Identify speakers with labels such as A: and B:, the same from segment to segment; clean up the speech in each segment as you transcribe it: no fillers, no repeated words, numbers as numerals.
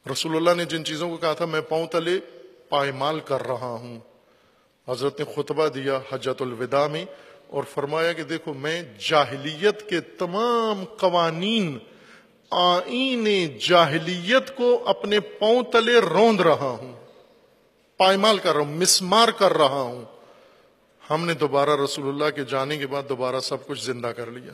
A: رسول اللہ نے جن چیزوں کو کہا تھا میں پاؤں تلے پائمال کر رہا ہوں، حضرت نے خطبہ دیا حجۃ الوداع میں اور فرمایا کہ دیکھو میں جاہلیت کے تمام قوانین، آئین جاہلیت کو اپنے پاؤں تلے روند رہا ہوں، پائمال کر رہا ہوں، مسمار کر رہا ہوں۔ ہم نے دوبارہ رسول اللہ کے جانے کے بعد دوبارہ سب کچھ زندہ کر لیا۔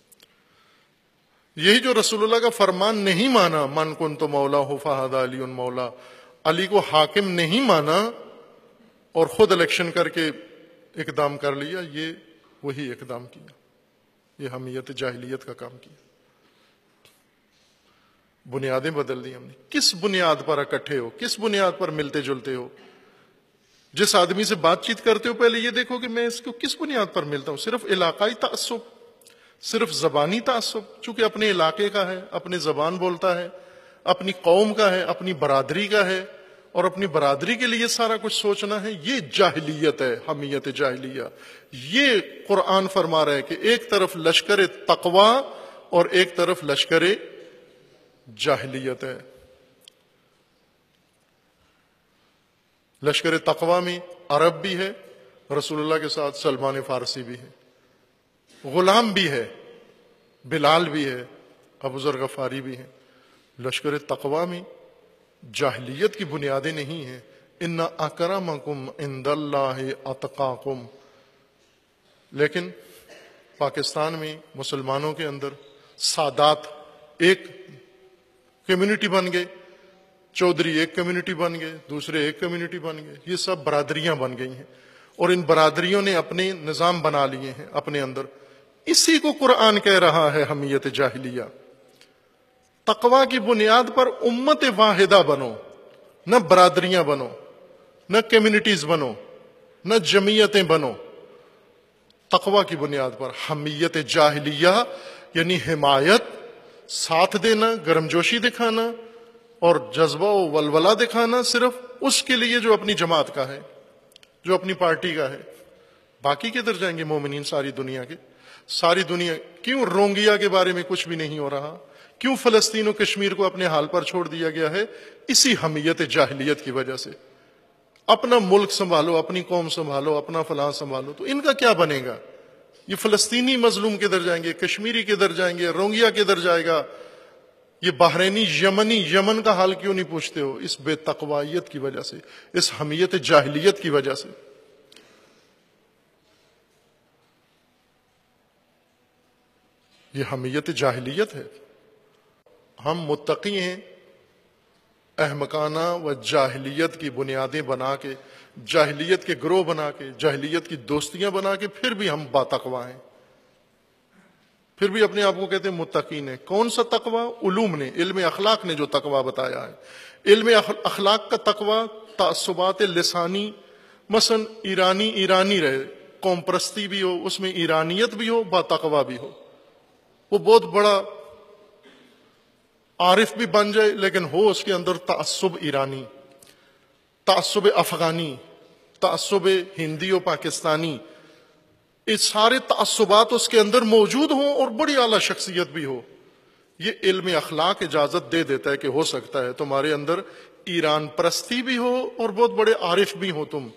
A: یہی جو رسول اللہ کا فرمان نہیں مانا، من کنت مولا فہذا علی مولا، علی کو حاکم نہیں مانا اور خود الیکشن کر کے اقدام کر لیا، یہ وہی اقدام کیا، یہ حمیت جاہلیت کا کام کیا، بنیادیں بدل دی ہم نے۔ کس بنیاد پر اکٹھے ہو، کس بنیاد پر ملتے جلتے ہو؟ جس آدمی سے بات چیت کرتے ہو پہلے یہ دیکھو کہ میں اس کو کس بنیاد پر ملتا ہوں۔ صرف علاقائی تعصب، صرف زبانی تعصب، چونکہ اپنے علاقے کا ہے، اپنی زبان بولتا ہے، اپنی قوم کا ہے، اپنی برادری کا ہے، اور اپنی برادری کے لیے سارا کچھ سوچنا ہے، یہ جاہلیت ہے، حمیت جاہلیہ۔ یہ قرآن فرما رہا ہے کہ ایک طرف لشکر تقوی اور ایک طرف لشکر جاہلیت ہے۔ لشکر تقوی میں عرب بھی ہے، رسول اللہ کے ساتھ سلمان فارسی بھی ہے، غلام بھی ہے، بلال بھی ہے، ابو ذر غفاری بھی ہے۔ لشکر تقوی میں جاہلیت کی بنیادیں نہیں ہیں۔ ان اکرمکم عند اللہ اتقاکم، لیکن پاکستان میں مسلمانوں کے اندر سادات ایک کمیونٹی بن گئے، چودھری ایک کمیونٹی بن گئے، دوسرے ایک کمیونٹی بن گئے، یہ سب برادریاں بن گئی ہیں، اور ان برادریوں نے اپنے نظام بنا لیے ہیں اپنے اندر۔ اسی کو قرآن کہہ رہا ہے حمیت جاہلیہ۔ تقوی کی بنیاد پر امت واحدہ بنو، نہ برادریاں بنو، نہ کمیونٹیز بنو، نہ جمعیتیں بنو۔ تقوی کی بنیاد پر حمیت جاہلیہ یعنی حمایت، ساتھ دینا، گرمجوشی دکھانا اور جذبہ و ولولہ دکھانا صرف اس کے لیے جو اپنی جماعت کا ہے، جو اپنی پارٹی کا ہے۔ باقی کدھر جائیں گے مومنین ساری دنیا کے؟ ساری دنیا کیوں روہنگیا کے بارے میں کچھ بھی نہیں ہو رہا؟ کیوں فلسطین و کشمیر کو اپنے حال پر چھوڑ دیا گیا ہے؟ اسی حمیت جاہلیت کی وجہ سے۔ اپنا ملک سنبھالو، اپنی قوم سنبھالو، اپنا فلاں سنبھالو، تو ان کا کیا بنے گا؟ یہ فلسطینی مظلوم کدھر جائیں گے؟ کشمیری کدھر جائیں گے؟ روہنگیا کدھر جائے گا؟ یہ بحرینی یمنی، یمن کا حال کیوں نہیں پوچھتے ہو؟ اس بے تقویت کی وجہ سے، اس حمیت جاہلیت کی وجہ سے۔ یہ حمیت جاہلیت ہے۔ ہم متقی ہیں، احمقانہ و جاہلیت کی بنیادیں بنا کے، جاہلیت کے گروہ بنا کے، جاہلیت کی دوستیاں بنا کے، پھر بھی ہم باتقوی ہیں، پھر بھی اپنے آپ کو کہتے ہیں متقین ہیں۔ کون سا تقوی؟ علوم نے، علم اخلاق نے جو تقوی بتایا ہے۔ علم اخلاق کا تقوی تعصبات لسانی، مثلا ایرانی رہے، قوم پرستی بھی ہو، اس میں ایرانیت بھی ہو، باتقوی بھی ہو، وہ بہت بڑا عارف بھی بن جائے لیکن ہو اس کے اندر تعصب ایرانی، تعصب افغانی، تعصب ہندی و پاکستانی، یہ سارے تعصبات اس کے اندر موجود ہوں اور بڑی اعلیٰ شخصیت بھی ہو۔ یہ علم اخلاق اجازت دے دیتا ہے کہ ہو سکتا ہے تمہارے اندر ایران پرستی بھی ہو اور بہت بڑے عارف بھی ہو تم،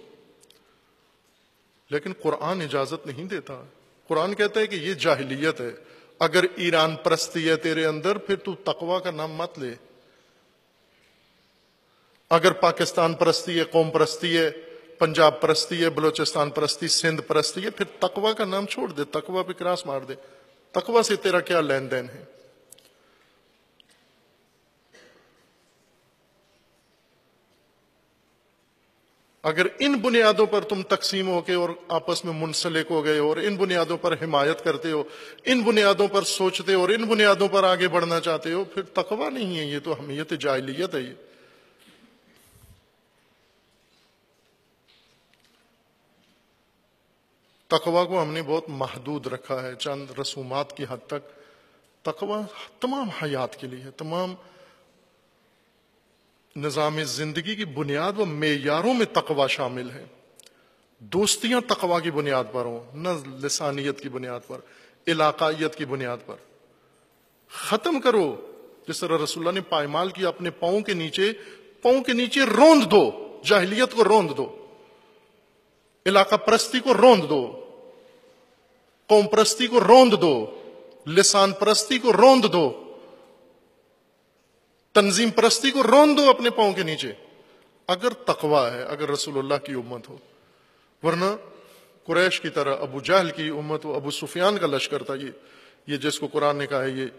A: لیکن قرآن اجازت نہیں دیتا۔ قرآن کہتا ہے کہ یہ جاہلیت ہے۔ اگر ایران پرستی ہے تیرے اندر، پھر تو تقوی کا نام مت لے۔ اگر پاکستان پرستی ہے، قوم پرستی ہے، پنجاب پرستی ہے، بلوچستان پرستی، سندھ پرستی ہے، پھر تقوی کا نام چھوڑ دے، تقوی پہ کراس مار دے۔ تقوی سے تیرا کیا لین دین ہے؟ اگر ان بنیادوں پر تم تقسیم ہو کے اور آپس میں منسلک ہو گئے ہو اور ان بنیادوں پر حمایت کرتے ہو، ان بنیادوں پر سوچتے ہو اور ان بنیادوں پر آگے بڑھنا چاہتے ہو، پھر تقوی نہیں ہے، یہ تو حمیت جاہلیت ہے۔ یہ تقوی کو ہم نے بہت محدود رکھا ہے، چند رسومات کی حد تک۔ تقوی تمام حیات کے لیے ہے، تمام نظام زندگی کی بنیاد و معیاروں میں تقوی شامل ہے۔ دوستیاں تقوی کی بنیاد پر ہوں، نہ لسانیت کی بنیاد پر، علاقائیت کی بنیاد پر۔ ختم کرو جس طرح رسول اللہ نے پائمال کیا اپنے پاؤں کے نیچے روند دو، جاہلیت کو روند دو، علاقہ پرستی کو روند دو، قوم پرستی کو روند دو، لسان پرستی کو روند دو، تنظیم پرستی کو روند دو اپنے پاؤں کے نیچے، اگر تقوی ہے، اگر رسول اللہ کی امت ہو۔ ورنہ قریش کی طرح ابو جہل کی امت ہو، ابو سفیان کا لشکر تھا یہ جس کو قرآن نے کہا ہے یہ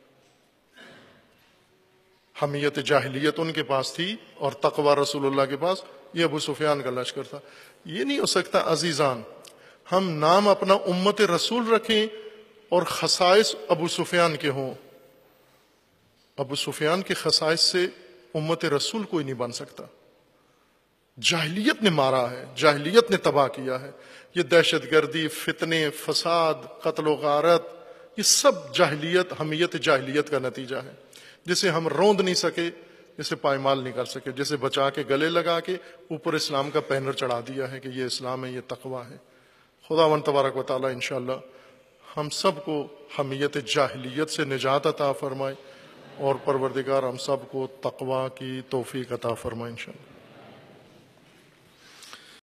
A: حمیت جاہلیت ان کے پاس تھی اور تقوی رسول اللہ کے پاس، یہ ابو سفیان کا لشکر تھا۔ یہ نہیں ہو سکتا عزیزان ہم نام اپنا امت رسول رکھیں اور خصائص ابو سفیان کے ہوں۔ ابو سفیان کے خصائص سے امت رسول کوئی نہیں بن سکتا۔ جاہلیت نے مارا ہے، جاہلیت نے تباہ کیا ہے، یہ دہشت گردی، فتنے، فساد، قتل و غارت، یہ سب جاہلیت، حمیت جاہلیت کا نتیجہ ہے، جسے ہم روند نہیں سکے، جسے پائمال نہیں کر سکے، جسے بچا کے گلے لگا کے اوپر اسلام کا پینر چڑھا دیا ہے کہ یہ اسلام ہے، یہ تقوی ہے۔ خداوند تبارک و تعالی انشاءاللہ ہم سب کو حمیت جاہلیت سے نجات عطا فرمائے اور پروردگار ہم سب کو تقوی کی توفیق عطا فرمائے انشاءاللہ۔